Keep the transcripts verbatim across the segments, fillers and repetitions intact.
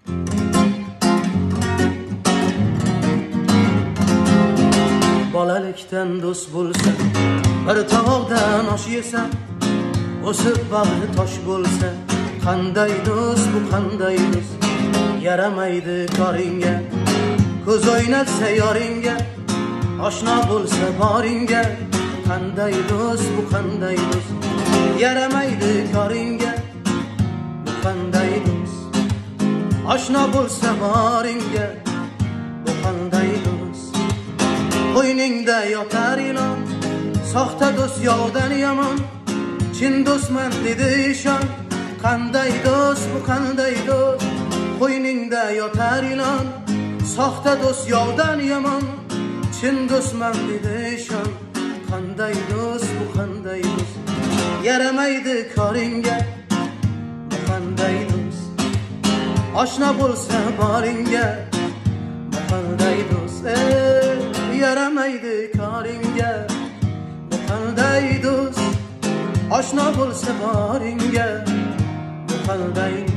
Bolalikdan do'st bo'lsa, bir tovoqdan osh yesa, o'sib bag'ri tosh bo'lsa, qanday do'st bu qanday do'st? Yaramaydi koringga, ko'z o'ynatsa yoringga, oshno bo'lsa boringga, qanday do'st bu qanday do'st? Yaramaydi koringga, bu qanday do'st? Oshno bo'lsa boringga, bu qanday do'st? Qo'yningda yotar ilon, soxta do'st yovdan yomon, chin do'stman dedi ishon, qanday do'st bu qanday do'st? Qo'yningda yotar ilon, soxta do'st yovdan yomon, chin do'stman dedi ishon, qanday do'st bu qanday do'st? Yaramaydi koringga, bu qanday do'st? Oshno bo'lsa boringga, bu qanday do'st? Ey, yaramaydi koringga, bu qanday do'st? Oshno bo'lsa boringga, bu qanday do'st?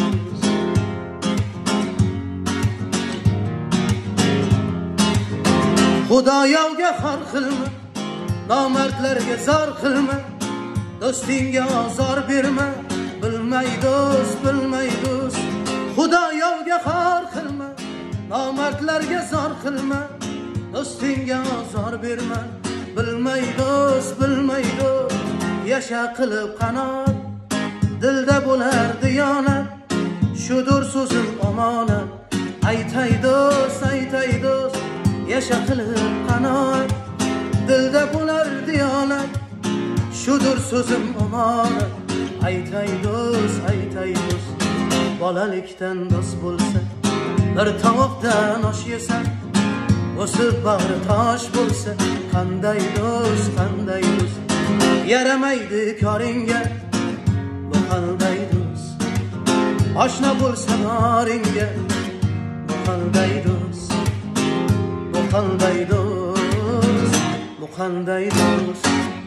Xudo yovga xor qilma, nomardlarga zor qilma, do'stingga ozor berma, bilmay do'st, bilmay do'st. Xudo yovga xor qilma, nomardlarga zor qilma, do'stingga ozor berma, bilmay do'st, bilmay do'st. Yasha qilib qanot, dilda bo'lar diyonat, shudur so'zim omonat. Aytay do'st, aytay do'st, yasha qilib qanot, dilda bo'lar diyonat, shudur so'zim omonat. Aytay do'st, aytay do'st. Bolalikdan do'st bo'lsa, bir tovoqdan osh yesa, o'sib bag'ri tosh bo'lsa, qanday do'st, qanday do'st? Yaramaydi koringga, bu qanday do'st? Oshno bo'lsa boringga, bu qanday do'st? Bu qanday do'st? Bu qanday do'st?